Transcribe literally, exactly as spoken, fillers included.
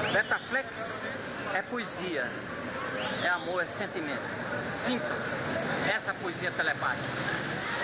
Betaflex é poesia, é amor, é sentimento. Sinta essa poesia telepática.